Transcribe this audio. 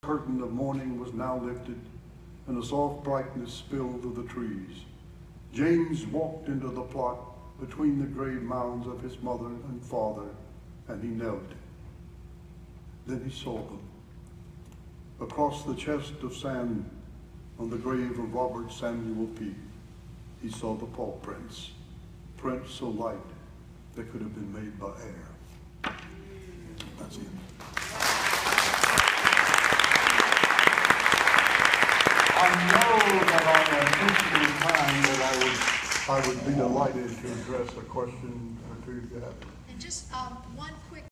Curtain of morning was now lifted, and a soft brightness spilled through the trees. James walked into the plot between the grave mounds of his mother and father, and he knelt. Then he saw them. Across the chest of sand on the grave of Robert Samuel Peake, he saw the paw prints so light they could have been made by air. That's it. I know that I am pushing time, that I would be delighted to address a question or two if you have it. And just one quick